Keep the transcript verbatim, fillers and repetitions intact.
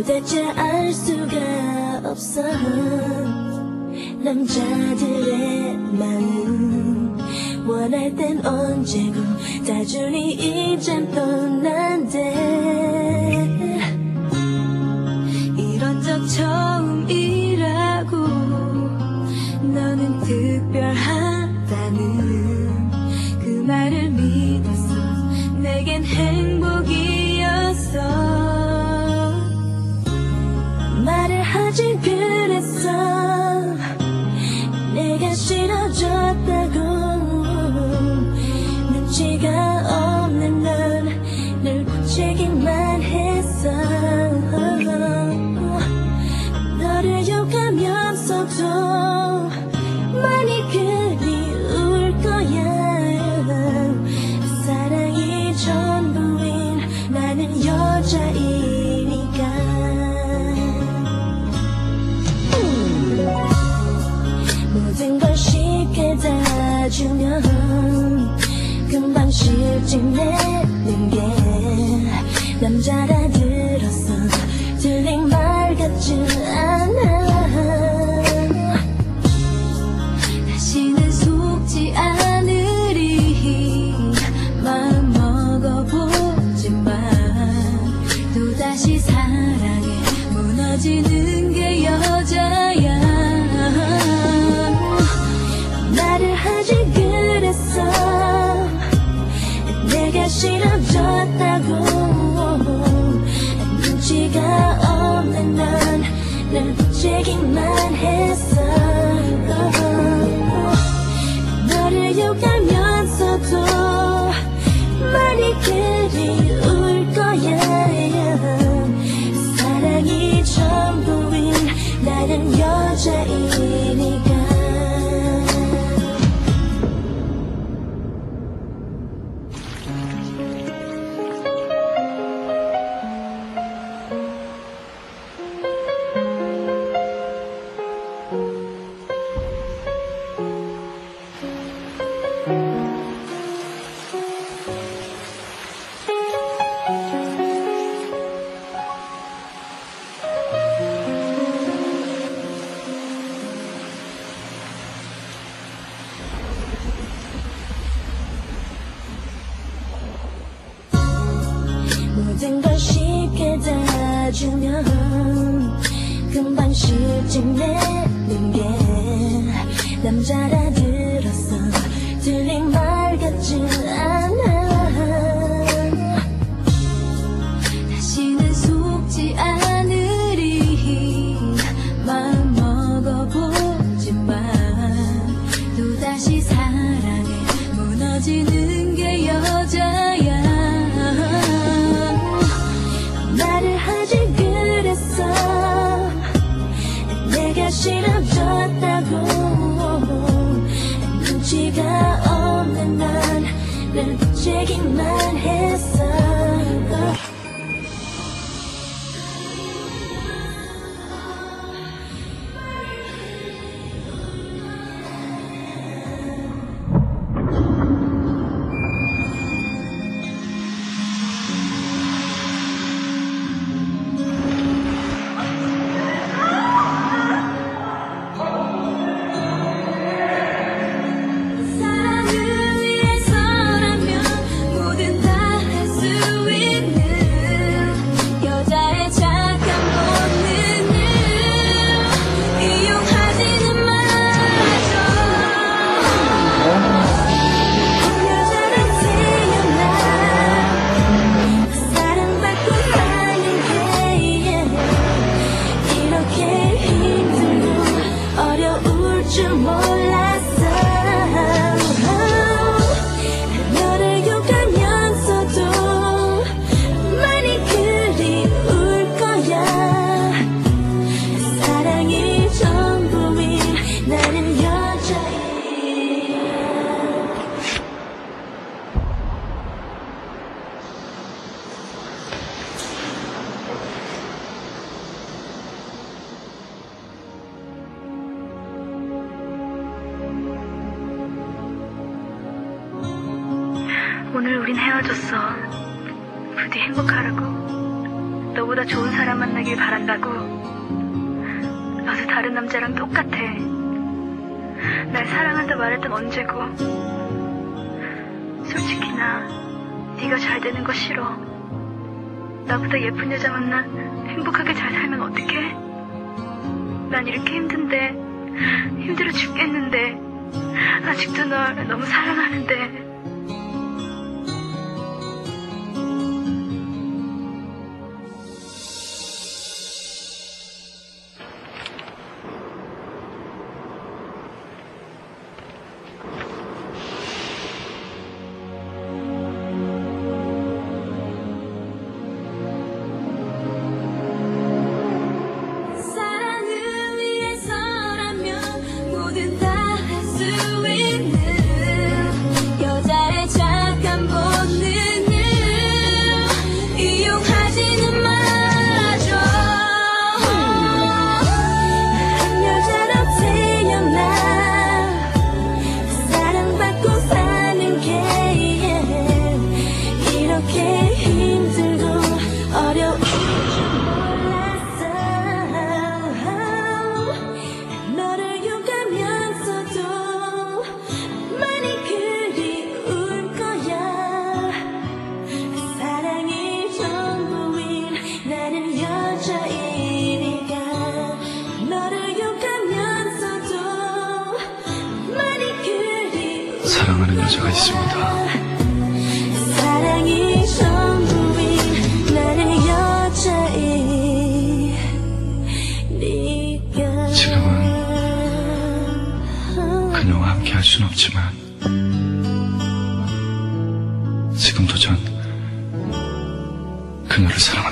도대체 알 수가 없어. 남자들의 마음 원할 땐 언제고 다 주니 이젠 뻔한데 이런 적 처음이라고. 너는 특별하다는 그 말을 믿었어. 내겐 행복이었어. 말을 하지 그랬어. 내가 싫어졌다고. 눈치가 없는 넌 늘 부채기만 했어. 너를 욕하면서도 많이 그리울 거야. 사랑이 전부인 나는 여자이니까. 모든 걸 쉽게 다 주면 금방 실증내는 게 남자라 들었어. 들린 말 같지 않아. 다시는 속지 않으리 마음 먹어보지만 또다시 사랑에 무너지는 게 여자야. 말을 하지 그랬어. 내가 싫어졌다고. 눈치가 없는 넌 늘 부채기만 했어. 너를 욕하면서도 많이 그리울 거야. 사랑이 전부인 나는 여자이니까. 모든 걸 쉽게 다 주면 금방 실증내는 게 남자라 들었어. 들린 말 같지 않아. 다시는 속지 않으리 마음 먹어보지만 또다시 사랑에 무너지는 게 여자야. 말을 하지 그랬어. 내가 싫어졌다고. 눈치가 없는 넌 늘 부채기만 했어. 오늘 우린 헤어졌어. 부디 행복하라고. 너보다 너보다 좋은 사람 만나길 바란다고. 너도 다른 남자랑 똑같아. 날 사랑한다 말했던 언제고. 솔직히 나 네가 잘 되는 거 싫어. 나보다 예쁜 여자 만나 행복하게 잘 살면 어떡해? 난 이렇게 힘든데, 힘들어 죽겠는데, 아직도 널 너무 사랑하는데. 사랑하는 여자가 있습니다. 사랑이 전부인 나의 여자인 네가. 지금은 그녀와 함께 할 순 없지만 지금도 전 그녀를 사랑합니다.